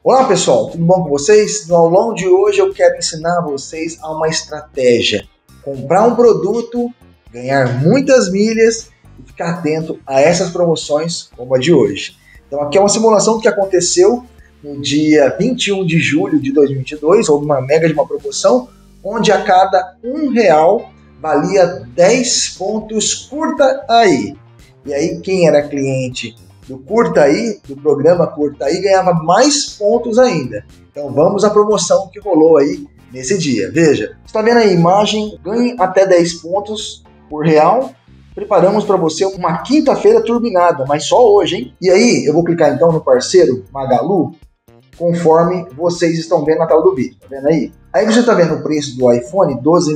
Olá pessoal, tudo bom com vocês? No aulão de hoje eu quero ensinar vocês a uma estratégia. Comprar um produto, ganhar muitas milhas e ficar atento a essas promoções como a de hoje. Então aqui é uma simulação do que aconteceu no dia 21 de julho de 2022, houve uma mega de uma promoção, onde a cada R$1 valia 10 pontos Curta Aí. E aí quem era cliente do Curta Aí, do programa Curta Aí, ganhava mais pontos ainda. Então vamos à promoção que rolou aí nesse dia. Veja, está vendo a imagem? Ganhe até 10 pontos por real. Preparamos para você uma quinta-feira turbinada, mas só hoje, hein? E aí eu vou clicar então no parceiro Magalu, conforme vocês estão vendo na tela do vídeo. Tá vendo aí? Aí você está vendo o preço do iPhone,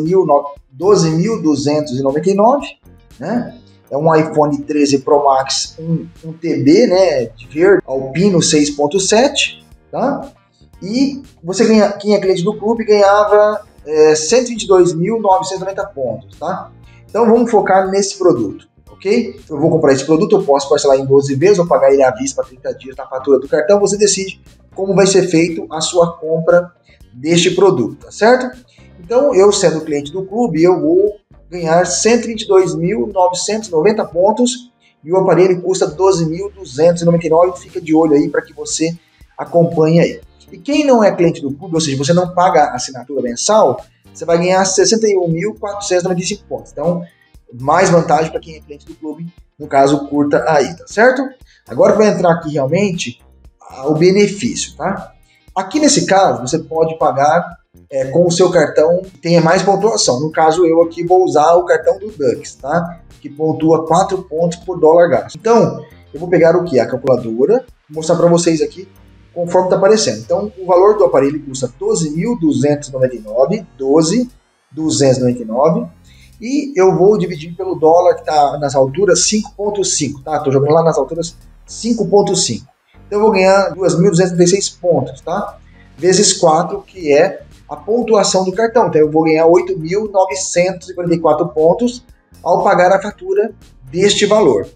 12.299, né? É um iPhone 13 Pro Max, um TB, né, de verde, Alpino 6.7, tá? E você ganha, quem é cliente do clube ganhava 122.990 pontos, tá? Então vamos focar nesse produto, ok? Eu vou comprar esse produto, eu posso parcelar em 12 vezes ou pagar ele à vista para 30 dias na fatura do cartão, você decide como vai ser feito a sua compra deste produto, tá certo? Então eu, sendo cliente do clube, eu vou ganhar 122.990 pontos e o aparelho custa 12.299. Fica de olho aí para que você acompanhe aí. E quem não é cliente do clube, ou seja, você não paga a assinatura mensal, você vai ganhar 61.495 pontos. Então, mais vantagem para quem é cliente do clube, no caso, Curta Aí, tá certo? Agora vai entrar aqui realmente o benefício, tá? Aqui nesse caso, você pode pagar com o seu cartão que tenha mais pontuação. No caso, eu aqui vou usar o cartão do Dux, tá? Que pontua 4 pontos por dólar gasto. Então, eu vou pegar o que? A calculadora, vou mostrar para vocês aqui conforme está aparecendo. Então, o valor do aparelho custa 12.299, 12.299, e eu vou dividir pelo dólar que está nas alturas 5.5, tá? Estou jogando lá nas alturas 5.5. Então, eu vou ganhar 2.236 pontos, tá? Vezes 4, que é a pontuação do cartão. Então eu vou ganhar 8.944 pontos ao pagar a fatura deste valor.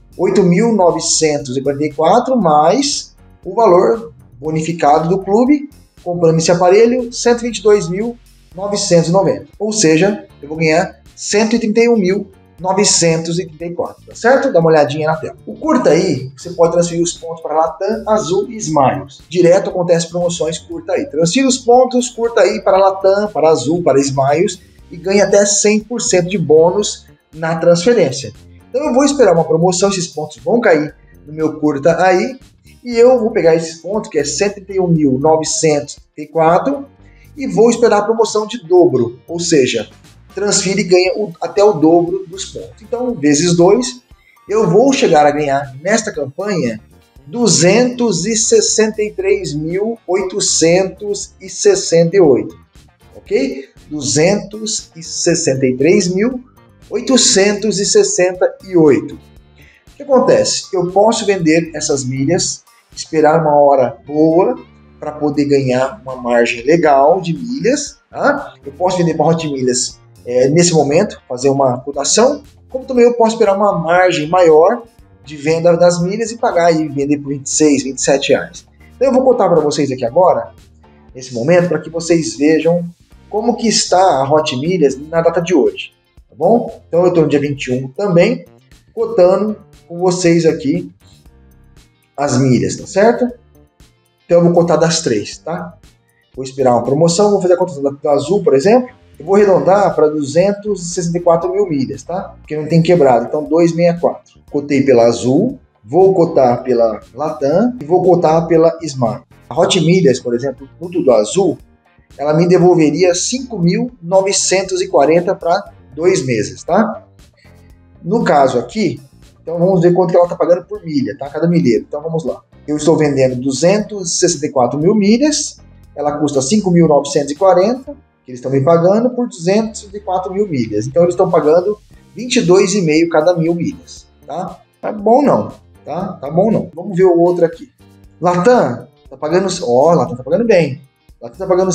8.944 mais o valor bonificado do clube, comprando esse aparelho, 122.990. Ou seja, eu vou ganhar 131.934, tá certo? Dá uma olhadinha na tela. O Curta Aí, você pode transferir os pontos para Latam, Azul e Smiles. Direto acontece promoções Curta Aí. Transfira os pontos Curta Aí para Latam, para Azul, para Smiles e ganha até 100% de bônus na transferência. Então eu vou esperar uma promoção, esses pontos vão cair no meu Curta Aí e eu vou pegar esses pontos, que é 131.934, e vou esperar a promoção de dobro, ou seja, transfere e ganha até o dobro dos pontos. Então, vezes 2, eu vou chegar a ganhar nesta campanha 263.868, ok? 263.868. O que acontece? Eu posso vender essas milhas, esperar uma hora boa para poder ganhar uma margem legal de milhas, tá? Eu posso vender para Hot Milhas nesse momento, fazer uma cotação, como também eu posso esperar uma margem maior de venda das milhas e pagar e vender por 26, 27 reais. Então eu vou contar para vocês aqui agora, nesse momento, para que vocês vejam como que está a Hot Milhas na data de hoje, tá bom? Então eu estou no dia 21 também, cotando com vocês aqui as milhas, tá certo? Então eu vou contar das 3, tá? Vou esperar uma promoção, vou fazer a cotação da Azul, por exemplo. Eu vou arredondar para 264 mil milhas, tá? Porque não tem quebrado, então 264. Cotei pela Azul, vou cotar pela Latam e vou cotar pela Smart. A Hot Milhas, por exemplo, no Tudo Azul, ela me devolveria 5.940 para 2 meses, tá? No caso aqui, então vamos ver quanto que ela está pagando por milha, tá? Cada milheiro. Então vamos lá. Eu estou vendendo 264 mil milhas, ela custa 5.940, que eles estão me pagando por 204 mil milhas. Então eles estão pagando 22,5 cada 1.000 milhas, tá? Tá bom não, tá? Tá bom não. Vamos ver o outro aqui. Latam tá pagando, Latam tá pagando bem. Latam tá pagando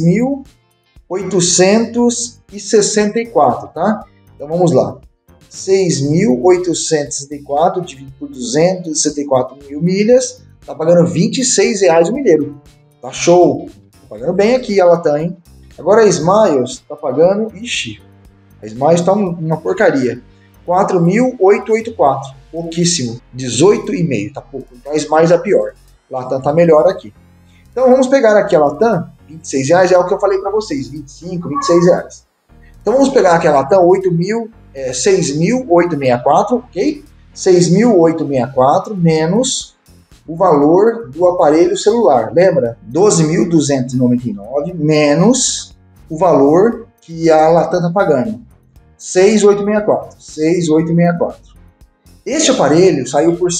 6.864, tá? Então vamos lá. 6.864 dividido por 264 mil milhas, tá pagando R$26 o milheiro. Tá show. Tá pagando bem aqui a Latam, hein? Agora a Smiles tá pagando... Ixi, a Smiles tá uma porcaria. 4.884. Pouquíssimo. 18,5. Tá pouco. Então a Smiles é pior. Latam tá melhor aqui. Então vamos pegar aqui a Latam. R$26 é o que eu falei para vocês. 25, R$26. Então vamos pegar aqui a Latam. 6.864, ok? 6.864 menos o valor do aparelho celular. Lembra? 12.299 menos o valor que a Latam está pagando. 6.864. 6.864. Este aparelho saiu por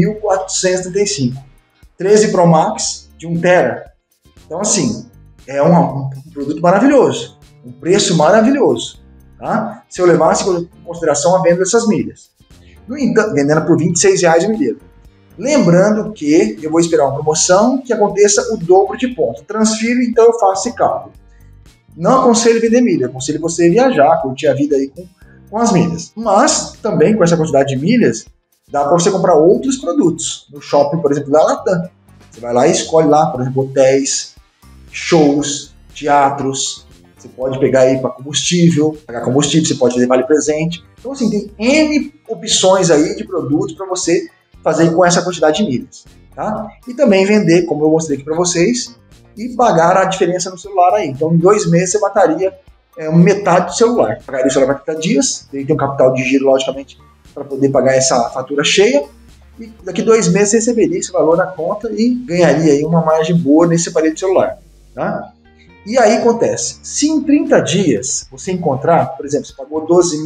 5.435. 13 Pro Max de 1 TB. Então assim, é um produto maravilhoso. Um preço maravilhoso. Tá? Se eu levasse em consideração a venda dessas milhas. No entanto, vendendo por R$26 o milheiro. Lembrando que eu vou esperar uma promoção que aconteça o dobro de pontos. Transfiro, então eu faço esse cálculo. Não aconselho vender milha, aconselho você viajar, curtir a vida aí com as milhas. Mas também com essa quantidade de milhas, dá para você comprar outros produtos. No shopping, por exemplo, da Latam. Você vai lá e escolhe lá, por exemplo, hotéis, shows, teatros. Você pode pegar aí para combustível, pagar combustível, você pode fazer vale presente. Então, assim, tem N opções aí de produtos para você fazer com essa quantidade de milhas, tá? E também vender, como eu mostrei aqui para vocês, e pagar a diferença no celular aí. Então, em 2 meses você mataria metade do celular. Pagaria o celular para 30 dias, tem que ter um capital de giro, logicamente, para poder pagar essa fatura cheia. E daqui 2 meses você receberia esse valor na conta e ganharia aí uma margem boa nesse aparelho de celular, tá? E aí acontece, se em 30 dias você encontrar, por exemplo, você pagou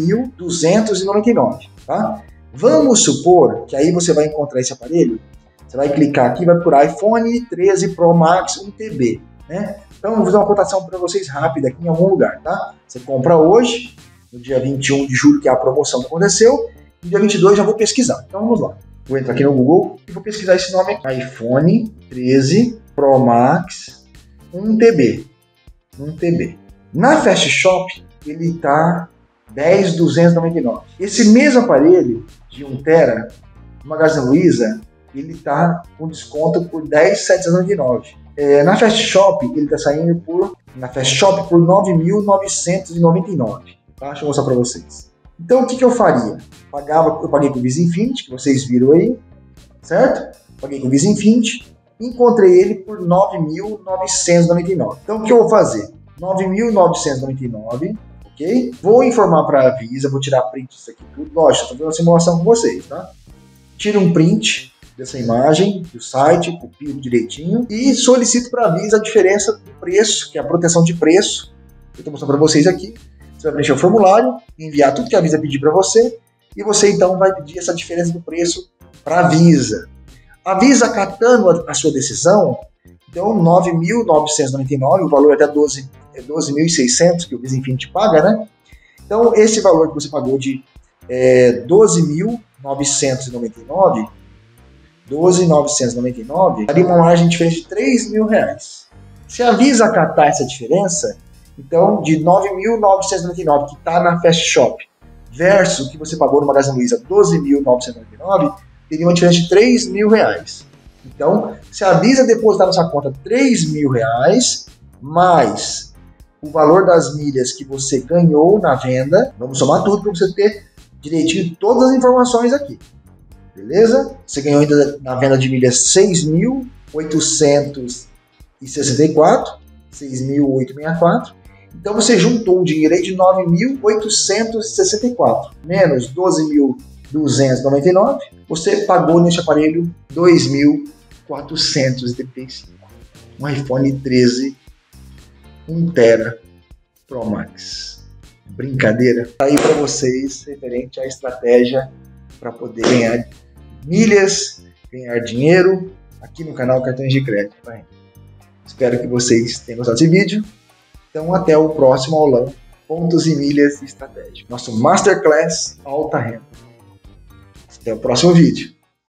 12.299, tá? Vamos supor que aí você vai encontrar esse aparelho, você vai clicar aqui e vai por iPhone 13 Pro Max 1 TB, né? Então eu vou fazer uma cotação para vocês rápida aqui em algum lugar, tá? Você compra hoje, no dia 21 de julho, que é a promoção que aconteceu, no dia 22 já vou pesquisar. Então vamos lá. Vou entrar aqui no Google e vou pesquisar esse nome aqui. iPhone 13 Pro Max 1 TB. 1 TB. Na Fast Shop, ele está 10.299. Esse mesmo aparelho de 1 TB, no Magazine Luiza, ele está com desconto por 10.799. Na Fast Shop, ele está saindo por 9.999. Tá? Deixa eu mostrar para vocês. Então, o que eu faria? Eu paguei com o Visa Infinity, que vocês viram aí, certo? Paguei com o Visa Infinity. Encontrei ele por 9.999. Então, o que eu vou fazer? 9.999, ok? Vou informar para a Visa, vou tirar print disso aqui tudo. Lógico, estou fazendo uma simulação com vocês, tá? Tiro um print dessa imagem do site, copio direitinho e solicito para a Visa a diferença do preço, que é a proteção de preço. Eu estou mostrando para vocês aqui. Você vai preencher o formulário, enviar tudo que a Visa pedir para você e você então vai pedir essa diferença do preço para a Visa. A Visa acatando a sua decisão, então 9.999, o valor é até 12.600 que o Visa Infinity paga, né? Então esse valor que você pagou de 12.999, daria uma margem diferente de R$3.000. Se a Visa acatar essa diferença, então de 9.999 que está na Fast Shop versus o que você pagou no Magazine Luiza 12.999, teria uma diferença de R$3.000. Então, se a Visa depositar na sua conta R$3.000 mais o valor das milhas que você ganhou na venda, vamos somar tudo para você ter direitinho todas as informações aqui. Beleza? Você ganhou ainda na venda de milhas 6.864, 6.864. Então você juntou um dinheiro aí de 9.864 menos 12.299. Você pagou nesse aparelho 2.435. Um iPhone 13 1 TB Pro Max. Brincadeira. Tá aí para vocês referente à estratégia para poder ganhar milhas, ganhar dinheiro aqui no canal Cartões de Crédito. Espero que vocês tenham gostado desse vídeo. Então até o próximo aulão. Pontos e milhas de estratégia. Nosso Masterclass Alta Renda. Até o próximo vídeo.